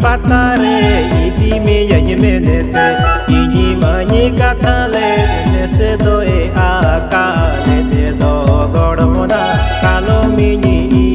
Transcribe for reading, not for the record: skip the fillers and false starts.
patare iji me yaye menete iji mani kathale nese doe akale te do gormona kalo mini